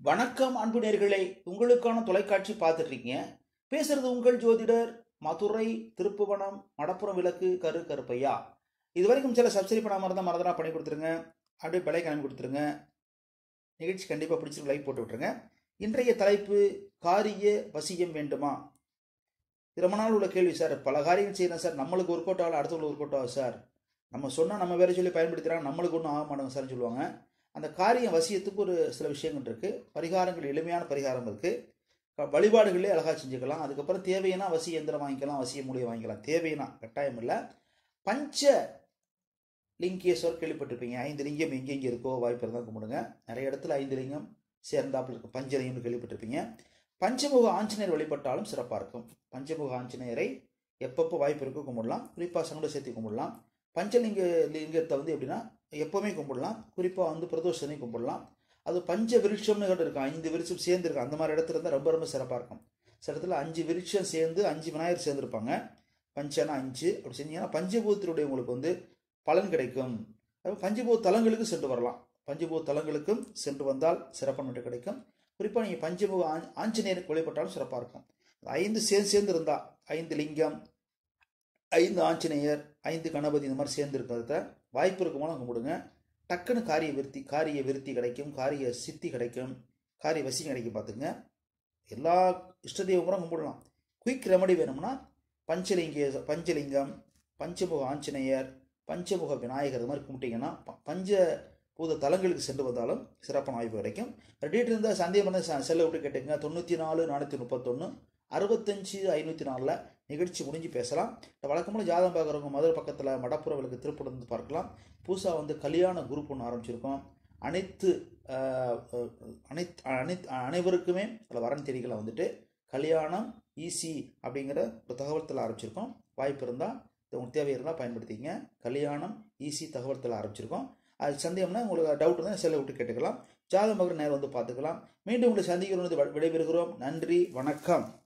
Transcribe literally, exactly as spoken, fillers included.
வணக்கம் அன்பு நேயர்களே, உங்களுக்கான தொலைக்காட்சி பார்த்துட்டு இருக்கீங்க. பேசுறது உங்கள் ஜோதிடர் மதுரை திருப்புவனம் மடப்புறம் விளக்கு கரு கருப்பையா. இது வரைக்கும் சில சப்ஸ்கிரைப் பண்ணாம இருந்தால் மறந்துடா பண்ணி கொடுத்துருங்க. அப்படியே பெலை கிளம்பி கொடுத்துருங்க. நிகழ்ச்சி கண்டிப்பாக பிடிச்சிருக்கு, லைக் போட்டு விட்டுருங்க. இன்றைய தலைப்பு காரிய வசியம் வேண்டுமா? இது ரொம்ப நாள் உள்ள கேள்வி சார். பல காரியங்கள் செய்யணும் சார், நம்மளுக்கு ஒர்க் அவுட் ஆகல, அடுத்தவங்களுக்கு ஒர்க் அவுட் ஆகும் சார். நம்ம சொன்னால் நம்ம வேற சொல்லி பயன்படுத்துகிறாங்க, நம்மளுக்கு ஒன்றும் ஆக மாட்டாங்க சார்னு சொல்லுவாங்க. அந்த காரிய வசியத்துக்கு ஒரு சில விஷயங்கள் இருக்குது. பரிகாரங்கள், எளிமையான பரிகாரம் இருக்குது. வழிபாடுகளே அழகாக செஞ்சுக்கலாம். அதுக்கப்புறம் தேவையான வசிய எந்திரம் வாங்கிக்கலாம், வசிய மூலியை வாங்கிக்கலாம். தேவையான கட்டாயம் இல்லை. பஞ்ச லிங்கேஸ்வர் கேள்விப்பட்டிருப்பீங்க. ஐந்து லிங்கம் எங்கெங்கே இருக்கோ வாய்ப்பு இருந்தால் கும்பிடுங்க. நிறைய இடத்துல ஐந்து லிங்கம் சேர்ந்தாப்பில் இருக்கும். பஞ்சலிங்கம்னு கேள்விப்பட்டிருப்பீங்க. பஞ்சமுக ஆஞ்சநேயர் வழிபட்டாலும் சிறப்பாக இருக்கும். பஞ்சமுக ஆஞ்சநேயரை எப்பப்போ வாய்ப்பு இருக்கோ கும்பிடலாம். குறிப்பாக சங்கட சேர்த்து கும்பிடலாம். பஞ்சலிங்க லிங்கத்தை வந்து எப்படின்னா எப்போவுமே கும்பிடலாம். குறிப்பாக வந்து பிரதோஷனை கும்பிடலாம். அது பஞ்ச விருட்சம்னு இருக்கும். ஐந்து விருட்சம் சேர்ந்துருக்கும். அந்த மாதிரி இடத்துல இருந்தால் ரொம்ப ரொம்ப சிறப்பாக இருக்கும். சில இடத்துல அஞ்சு விருட்சம் சேர்ந்து அஞ்சு விநாயகர் சேர்ந்துருப்பாங்க. பஞ்சனா அஞ்சு அப்படி செஞ்சீங்கன்னா பஞ்சபூதத்தினுடைய உங்களுக்கு வந்து பலன் கிடைக்கும். பஞ்சபூத தலங்களுக்கு சென்று வரலாம். பஞ்சபூத தலங்களுக்கும் சென்று வந்தால் சிறப்பான மட்டும் கிடைக்கும். குறிப்பாக நீங்கள் பஞ்சமுக ஆஞ்சநேயருக்கு வழிபட்டாலும் சிறப்பாக இருக்கும். ஐந்து சேர்ந்து சேர்ந்து இருந்தால் ஐந்து லிங்கம், ஐந்து ஆஞ்சநேயர், ஐந்து கணபதி இந்த மாதிரி சேர்ந்து இருக்கிறத வாய்ப்பு இருக்கும்போது கும்பிடுங்க. டக்குன்னு காரிய விருத்தி காரிய விருத்தி கிடைக்கும். காரிய சித்தி கிடைக்கும். காரிய வசியம் கிடைக்கும். பார்த்துங்க, எல்லா இஷ்ட தெய்வமும் கும்பிடலாம். குயிக் ரெமடி வேணும்னா பஞ்சலிங்க பஞ்சலிங்கம், பஞ்சமுக ஆஞ்சநேயர், பஞ்சமுக விநாயகர் இது மாதிரி கும்பிட்டீங்கன்னா பஞ்ச பூத தலங்களுக்கு சென்று வந்தாலும் சிறப்பான வாய்ப்பு கிடைக்கும். டீட்டெயில் இருந்தால் சந்தேகம் பண்ண செல்ல விட்டு கேட்டுங்க. தொண்ணூற்றி நாலு நானூற்றி முப்பத்தொன்று அறுபத்தஞ்சு ஐநூற்றி நாலில் நிகழ்ச்சி முடிஞ்சு பேசலாம். வழக்கமான ஜாதகம் பார்க்குறவங்க மதுரை பக்கத்தில் மடப்புறம் விளக்கு திருப்பூர் வந்து பார்க்கலாம். புதுசாக வந்து கல்யாண குரூப் ஒன்று ஆரம்பிச்சிருக்கோம். அனைத்து அனைத்து அனைத்து அனைவருக்குமே சில வரன் தேதிகளை வந்துட்டு கல்யாணம் ஈஸி அப்படிங்கிற ஒரு தகவல்தள ஆரம்பிச்சிருக்கோம். வாய்ப்பு இருந்தால் உங்களுக்கு தேவை இருந்தால் பயன்படுத்திங்க. கல்யாணம் ஈஸி தகவல்தள ஆரம்பிச்சிருக்கோம். அது சந்தேகம்னா உங்களுக்கு டவுட் இருந்தால் செல்ல விட்டு கேட்டுக்கலாம். ஜாதகம் பார்க்குற நேரம் வந்து பார்த்துக்கலாம். மீண்டும் உங்களை சந்திக்கிறோம், விடைபெறுகிறோம். நன்றி, வணக்கம்.